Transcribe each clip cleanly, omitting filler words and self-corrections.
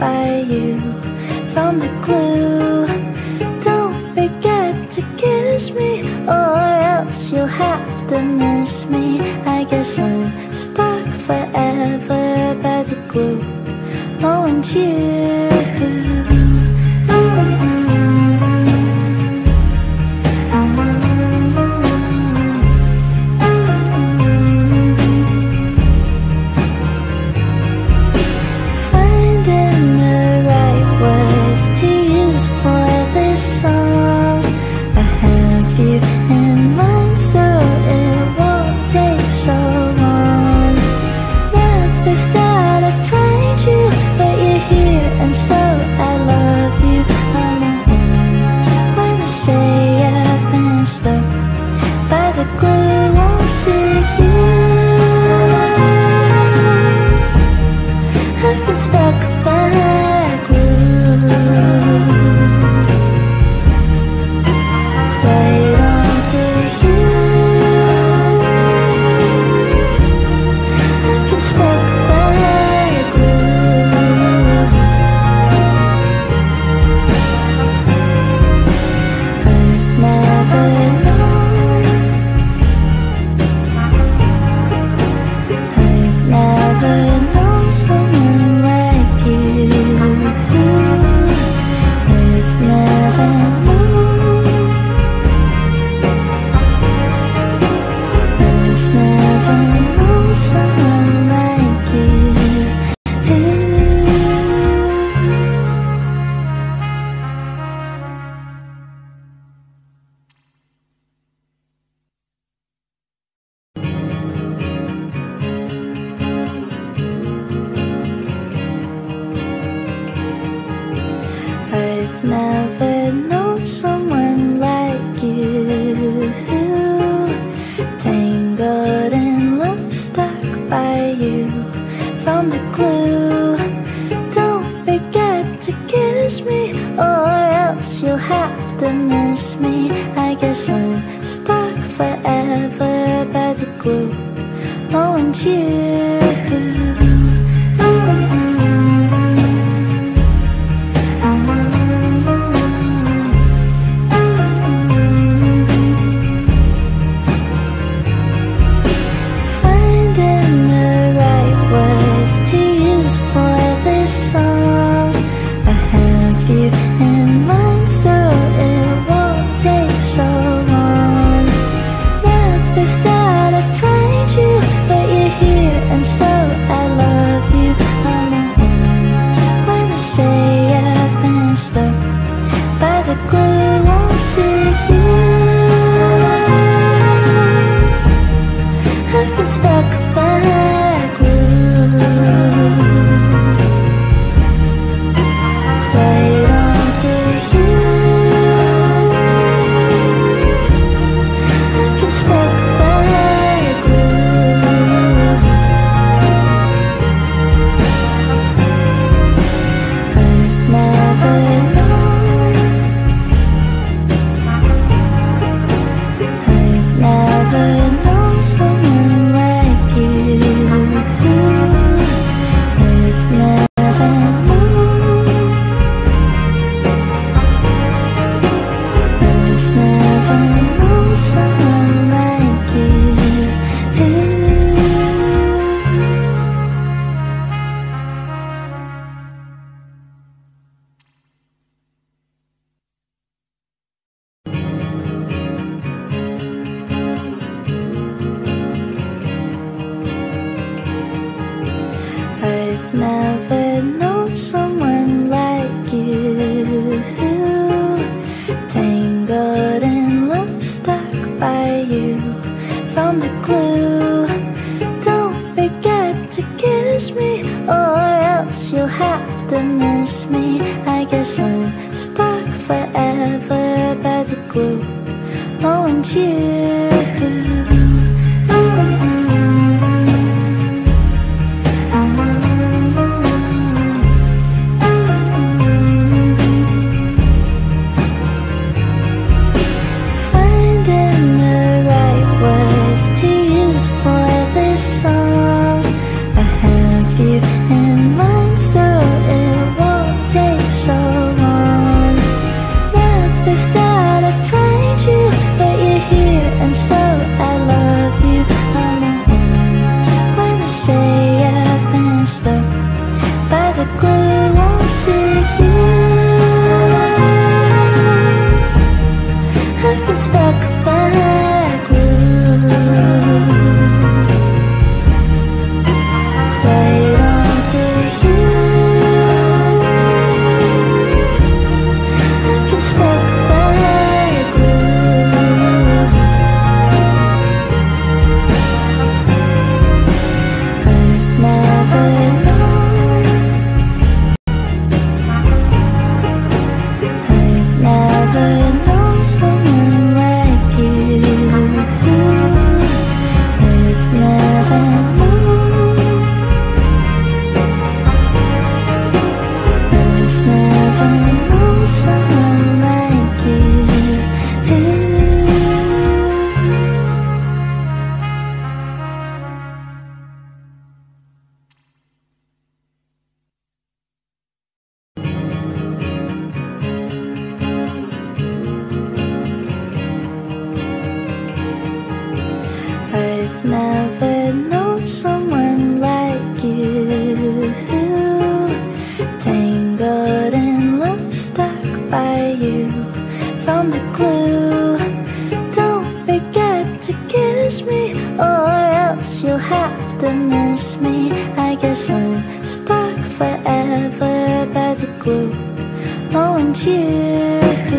by you. Found the clue. Don't forget to kiss me, or else you'll have to miss me. I guess I'm stuck forever by the glue. Oh, and you. Never known someone like you. Tangled in love, stuck by you. Found the clue. Don't forget to kiss me, or else you'll have to miss me. I guess I'm stuck forever by the glue. Oh, and you. Never known someone like you. Tangled in love, stuck by you. Found the clue. Don't forget to kiss me, or else you'll have to miss me. I guess I'm stuck forever by the glue. Oh, and you. In mind, so it won't the glue. Oh, and you.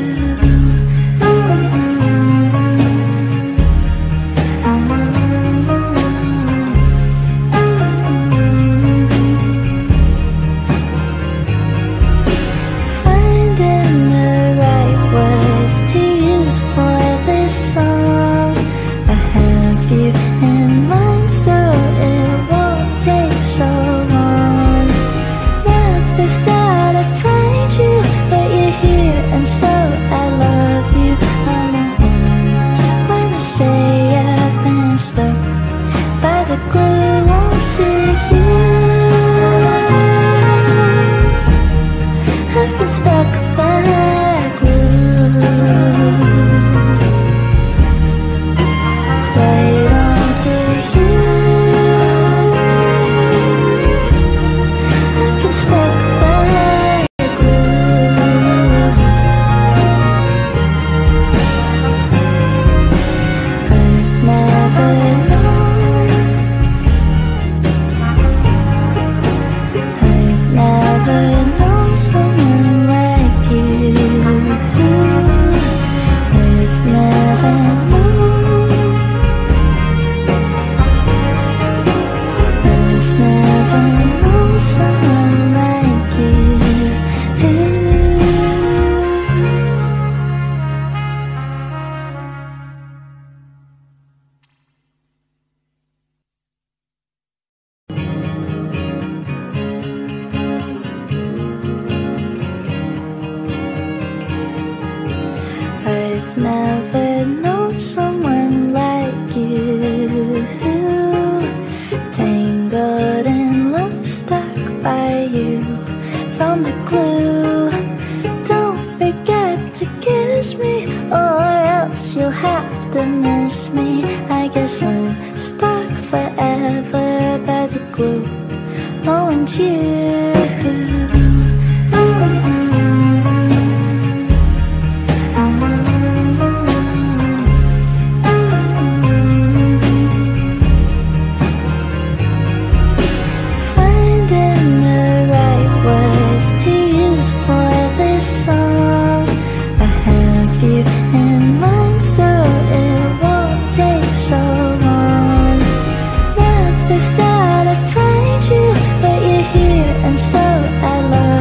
I've never known someone like you. Tangled in love, stuck by you. Found the clue. Don't forget to kiss me, or else you'll have to miss me. I guess I'm stuck forever by the glue. Oh, and you. I love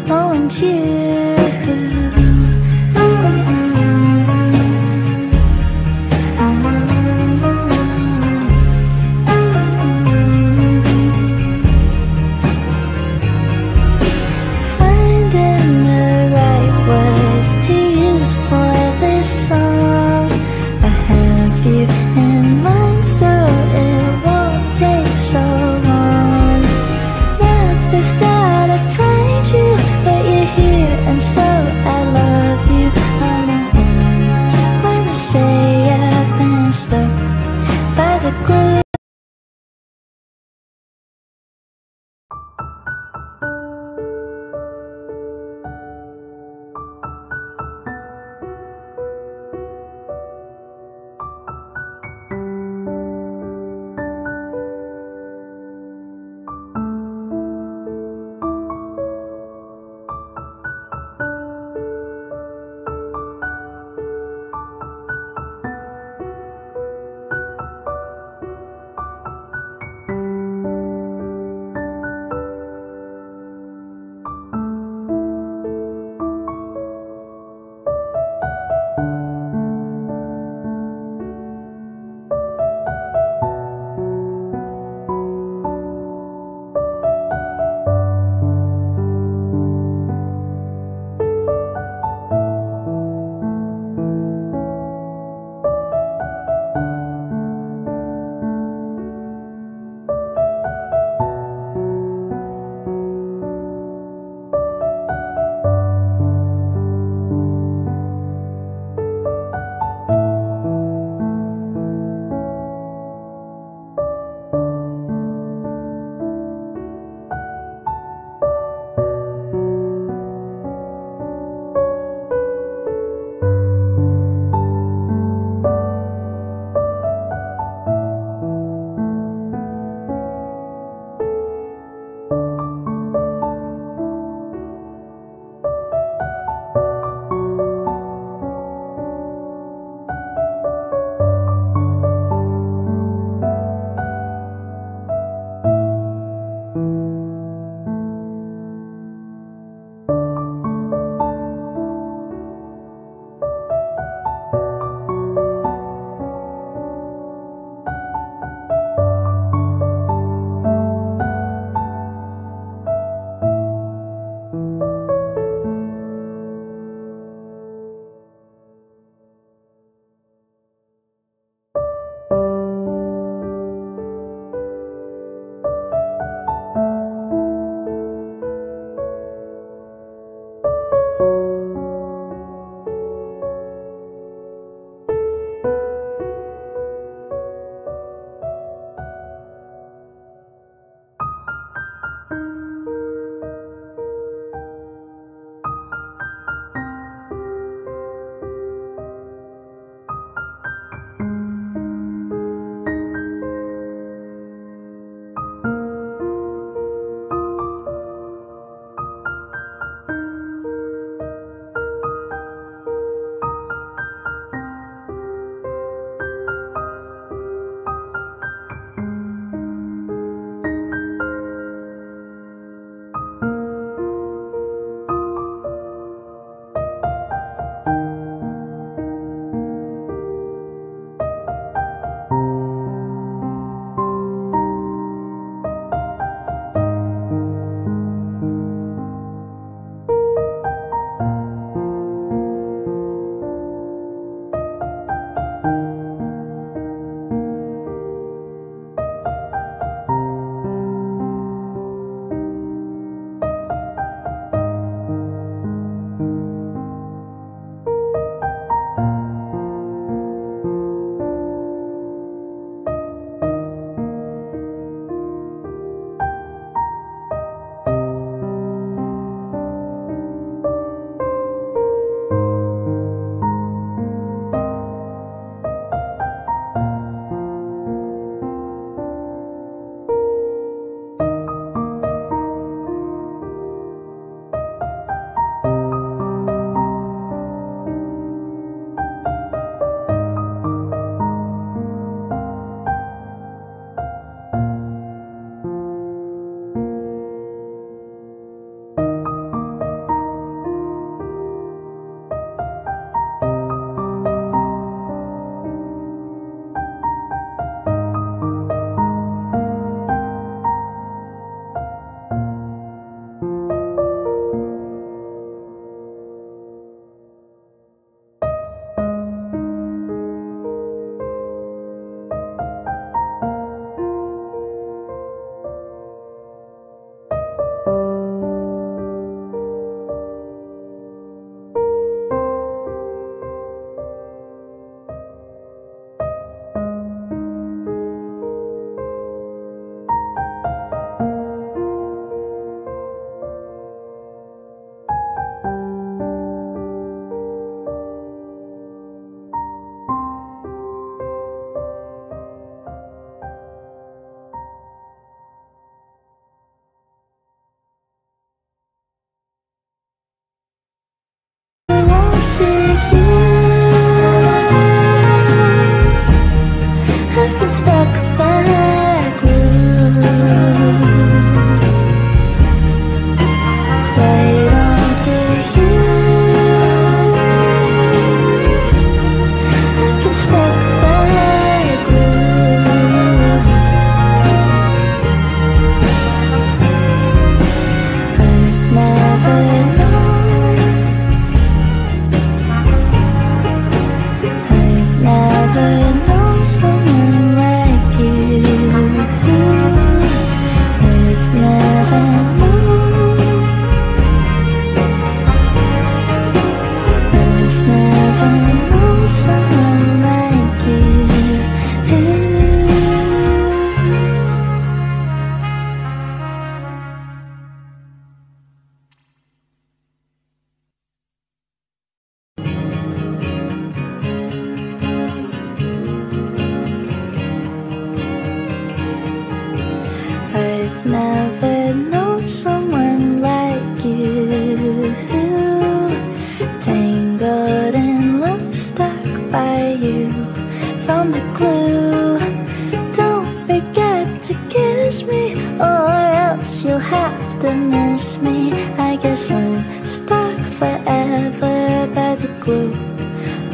want you. Finding the right words to use for this song. I have you in mind, so it won't take so long. Never thought I'd find you, but you're here, and so I love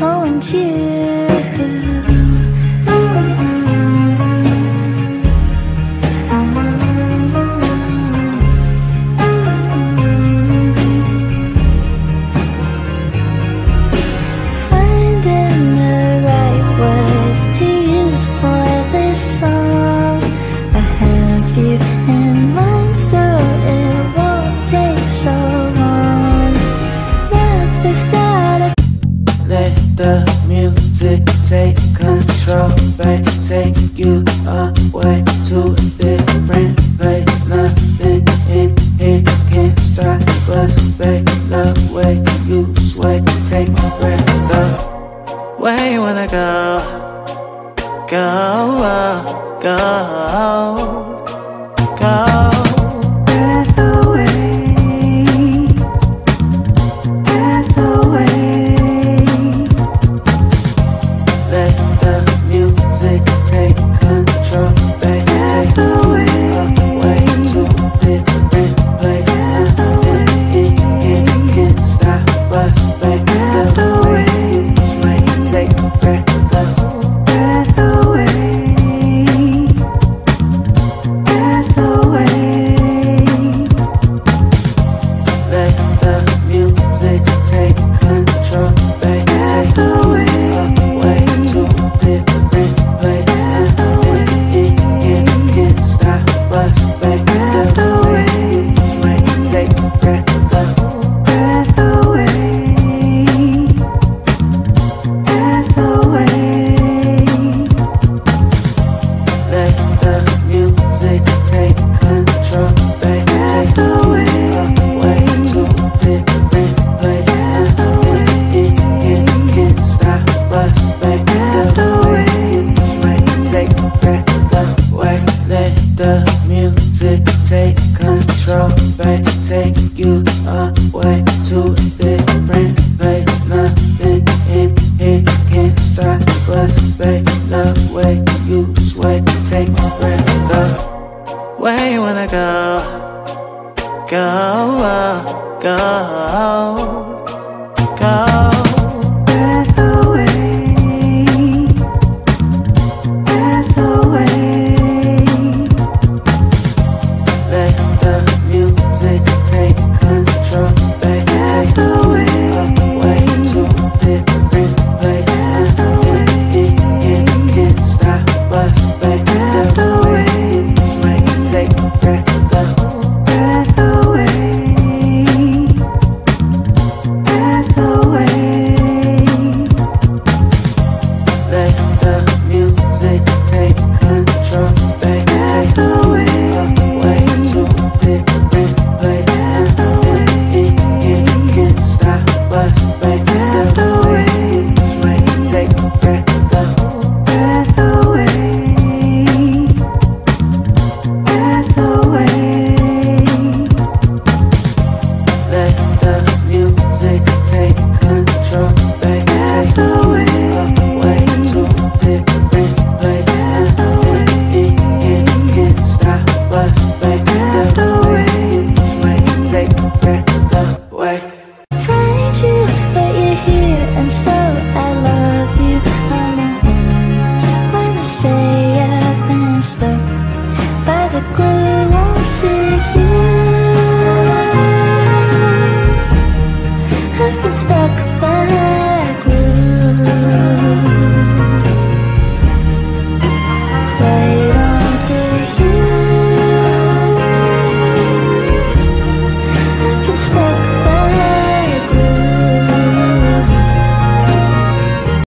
I want you. Finding the right words to use for this song. I have you in mind, so it won't take so long. Love is that I let the music take control, babe. Take you away to a different place. Nothing in here can stop us, babe. The way you sway, take my breath. The way you wanna go, go, go, go. breath away, breath away. Let the music take control, babe. Take you away to a different place. Nothing in here can stop us, babe. The way you sway, take my breath. Breath away, breath away. Let the music take control, babe. Take you away to a different place. Nothing in here can stop us, babe. The way you sway, take my breath. Breath away, breath away. Let the music take control, babe. Take you away to a different place. Nothing in here can stop us, babe. The way you sway, take my breath away. Let the music take control, babe. Take you away to a different place. Nothing in here can stop us, babe. The way you sway, take my breath. The way you wanna go, go, go.